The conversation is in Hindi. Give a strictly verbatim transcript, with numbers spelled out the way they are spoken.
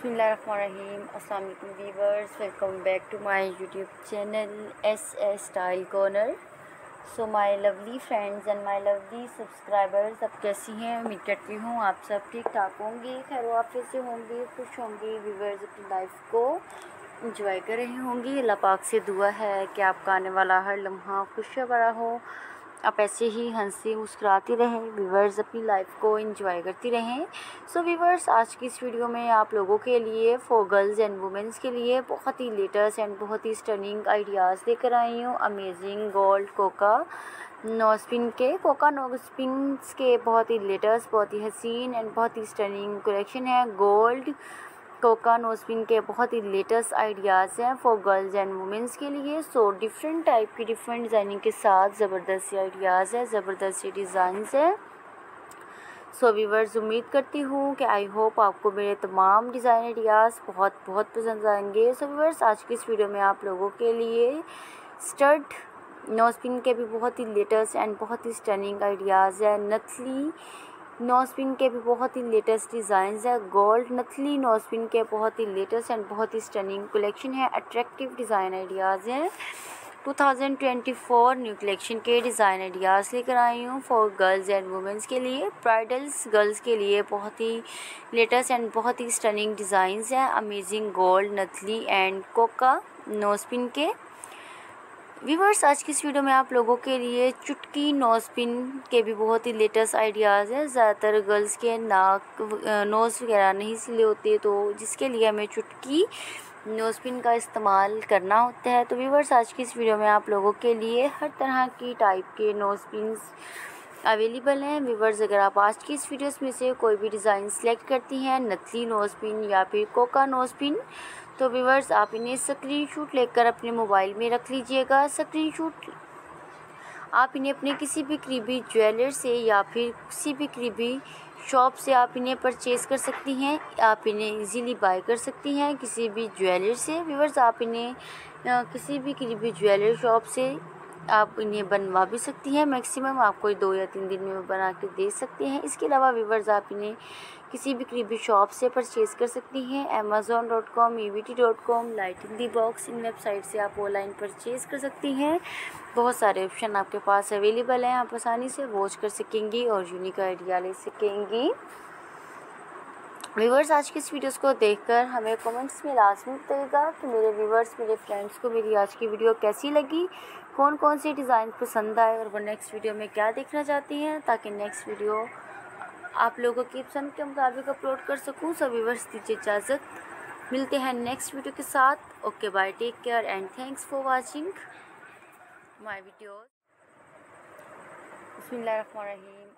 बिस्मिल्लाहिर्रहमानिर्रहीम। अस्सलाम वालेकुम viewers, welcome back to my YouTube channel S S style corner. So my lovely friends and my lovely subscribers, सब कैसी हैं? उम्मीद करती हूँ आप सब ठीक ठाक होंगे, खैर वाफियत से होंगे, खुश होंगे। वीवर्स अपनी लाइफ को इंजॉय कर रहे होंगे। अल्लाह पाक से दुआ है कि आपका आने वाला हर लम्हा खुशियाँ भरा हो, आप ऐसे ही हंसी मुस्कुराती रहें, व्यूवर्स अपनी लाइफ को एंजॉय करती रहें। सो so, व्यूवर्स आज की इस वीडियो में आप लोगों के लिए फॉर गर्ल्स एंड वुमेंस के लिए बहुत ही लेटेस्ट एंड बहुत ही स्टनिंग आइडियाज़ लेकर आई हूँ। अमेजिंग गोल्ड कोका नोस्पिन के कोका नोस्पिन के बहुत ही लेटेस्ट, बहुत ही हसीन एंड बहुत ही स्टनिंग कलेक्शन है। गोल्ड कोका नोस्पिन के बहुत ही लेटेस्ट आइडियाज़ हैं फॉर गर्ल्स एंड वुमेंस के लिए। सो डिफरेंट टाइप की डिफरेंट डिज़ाइनिंग के साथ ज़बरदस्त आइडियाज़ है, ज़बरदस्त डिज़ाइंस है। सो व्यूअर्स उम्मीद करती हूँ कि आई होप आपको मेरे तमाम डिज़ाइन आइडियाज़ बहुत बहुत पसंद आएंगे। सो व्यूअर्स आज की इस वीडियो में आप लोगों के लिए स्टड नोस्पिन के भी बहुत ही लेटेस्ट एंड बहुत ही स्टनिंग आइडियाज़ है। नथली नोस्पिन के भी बहुत ही लेटेस्ट डिज़ाइंस है। गोल्ड नथली नोस्पिन के बहुत ही लेटेस्ट एंड बहुत ही स्टनिंग कलेक्शन है। अट्रैक्टिव डिज़ाइन आइडियाज़ हैं। Two thousand twenty four new collection के डिज़ाइन आइडियाज़ लेकर आई हूँ फॉर गर्ल्स एंड वुमेंस के लिए। ब्राइडल्स गर्ल्स के लिए बहुत ही लेटेस्ट एंड बहुत ही स्टनिंग डिज़ाइंस हैं। अमेजिंग गोल्ड नथली एंड कोका नोस्पिन के। व्यूवर्स आज की इस वीडियो में आप लोगों के लिए चुटकी नोस्पिन के भी बहुत ही लेटेस्ट आइडियाज़ हैं। ज़्यादातर गर्ल्स के नाक नोज़ वगैरह नहीं सिले होते, तो जिसके लिए हमें चुटकी नोस्पिन का इस्तेमाल करना होता है। तो व्यूवर्स आज की इस वीडियो में आप लोगों के लिए हर तरह की टाइप के नोस्पिन्स अवेलेबल हैं। व्यूवर्स अगर आप आज की इस वीडियोस में से कोई भी डिज़ाइन सेलेक्ट करती हैं, नथली नोस्पिन या फिर कोका नोस्पिन, तो व्यूवर्स आप इन्हें स्क्रीनशॉट लेकर अपने मोबाइल में रख लीजिएगा। स्क्रीनशॉट आप इन्हें अपने किसी भी करीबी ज्वेलर से या फिर किसी भी करीबी शॉप से आप इन्हें परचेज़ कर सकती हैं। आप इन्हें इजीली बाय कर सकती हैं किसी भी ज्वेलर से। व्यूवर्स आप इन्हें किसी भी करीबी ज्वेलर शॉप से आप इन्हें बनवा भी सकती हैं। मैक्सिमम आप कोई दो या तीन दिन में बना के दे सकते हैं। इसके अलावा व्यूवर्स आप इन्हें किसी भी करीबी शॉप से परचेज़ कर सकती हैं। Amazon dot com, E V T dot com, light in the box, इन वेबसाइट से आप ऑनलाइन परचेज़ कर सकती हैं। बहुत सारे ऑप्शन आपके पास अवेलेबल हैं, आप आसानी से वॉच कर सकेंगी और यूनिक आइडिया ले सकेंगी। व्यूवर्स आज की इस वीडियोस को देखकर हमें कमेंट्स में लाजमी बताइएगा कि मेरे व्यूवर्स, मेरे फ्रेंड्स को मेरी आज की वीडियो कैसी लगी, कौन कौन सी डिज़ाइन पसंद आए और वो नेक्स्ट वीडियो में क्या देखना चाहती हैं, ताकि नेक्स्ट वीडियो आप लोगों की पसंद के मुताबिक अपलोड कर सकूं। सो व्यूवर्स दीजिए इजाज़त, मिलते हैं नेक्स्ट वीडियो के साथ। Okay bye, take care and thanks for watching my video. बिस्मिल्लाहिर्रहमानिर्रहीम।